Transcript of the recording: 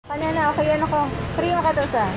Kanya na, okay yan ako. Free mo ka to sa.